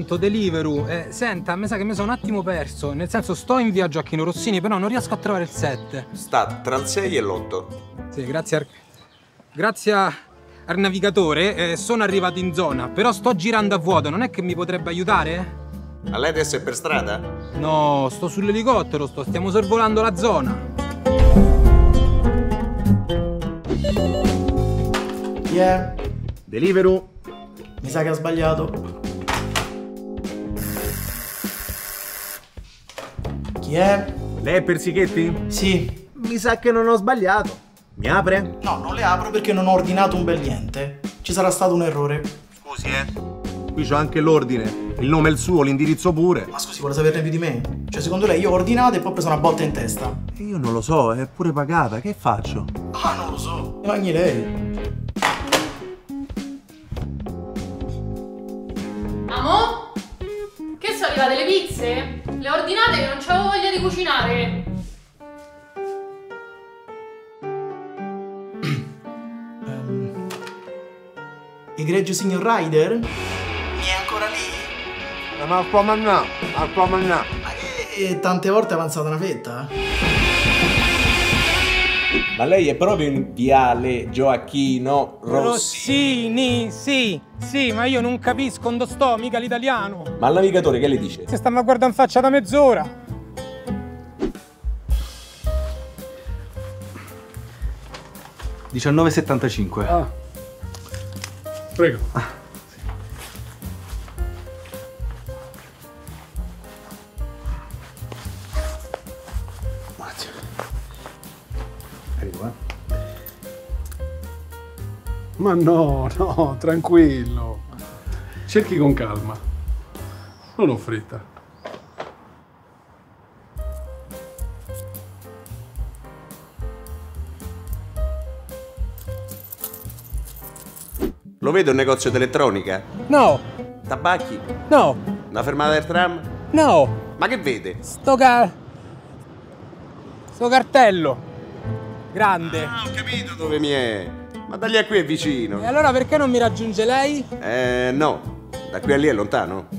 pronto, Deliveroo. Senta, mi sa che mi sono un attimo perso. Nel senso, sto in via Gioacchino Rossini, però non riesco a trovare il 7. Sta tra il 6 e l'8. Sì, grazie al navigatore, sono arrivato in zona, però sto girando a vuoto. Non è che mi potrebbe aiutare? A lei adesso è per strada? No, sto sull'elicottero, stiamo sorvolando la zona. Chi è? Deliveroo. Mi sa che ha sbagliato. Chi è? Lei è Persichetti? Sì. Mi sa che non ho sbagliato. Mi apre? No, non le apro perché non ho ordinato un bel niente. Ci sarà stato un errore. Scusi, Qui c'ho anche l'ordine. Il nome è il suo, l'indirizzo pure. Ma scusi, vuole saperne più di me? Cioè, secondo lei io ho ordinato e poi ho preso una botta in testa? Io non lo so, è pure pagata. Che faccio? Ah, non lo so. Mi mangi lei. Amo? Che sono arrivate le pizze? Le ordinate che non c'avevo voglia di cucinare. Egregio signor Ryder? Mi è ancora lì? Ma al tuo mannà, Ma che tante volte è avanzata una fetta? Ma lei è proprio in viale Gioacchino Rossini? Sì, ma io non capisco, non sto mica l'italiano. Ma il navigatore che le dice? Se stiamo a guardare in faccia da mezz'ora. $19,75. Prego. Un attimo. Arrivo, Ma no, tranquillo. Cerchi con calma. Non ho fretta. Lo vedo un negozio di elettronica? No, Tabacchi? no, Una fermata del tram? no. Ma che vede? Sto cartello. Grande. Ah, ho capito dove mi è. Ma da lì a qui è vicino. E allora perché non mi raggiunge lei? No. Da qui a lì è lontano.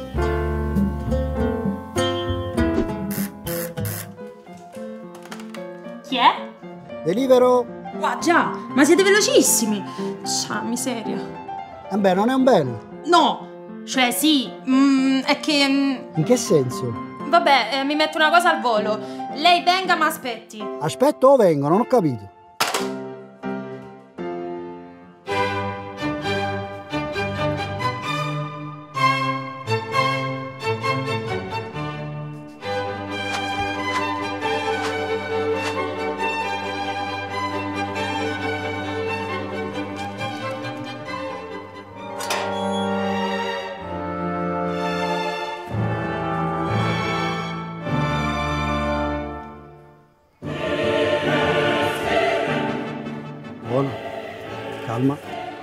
Chi è? Deliveroo? Wow, già, ma siete velocissimi! Scia, miseria. Beh, non è un bene. No, cioè sì, è che... In che senso? vabbè, mi metto una cosa al volo. Lei venga, ma aspetti. Aspetto o vengo, non ho capito. Buono, calma.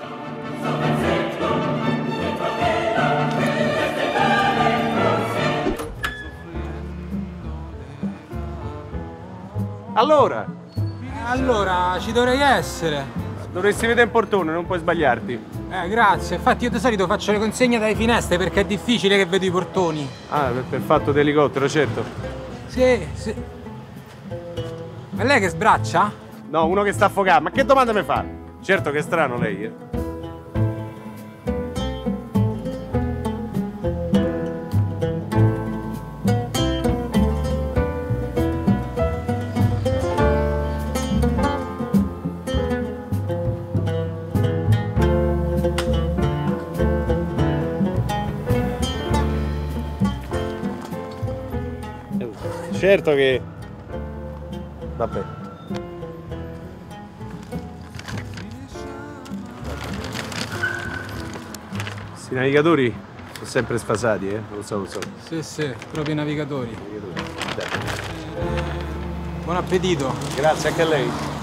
Allora, ci dovrei essere. Dovresti vedere in portone, non puoi sbagliarti. Grazie. Infatti io di solito faccio le consegne dalle finestre perché è difficile che vedo i portoni. Ah, per fatto d'elicottero, certo. Sì. Ma lei che sbraccia? No, uno che sta affogando. Ma che domanda mi fa? Certo che è strano lei, Certo che... Vabbè. Questi navigatori sono sempre sfasati, lo so. Sì, proprio i navigatori. Dai. Buon appetito. Grazie anche a lei.